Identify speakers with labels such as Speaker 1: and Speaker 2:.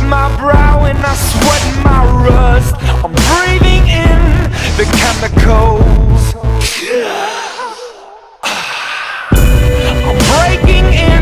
Speaker 1: my brow and I sweat my rust. I'm breathing in the chemicals. I'm breaking in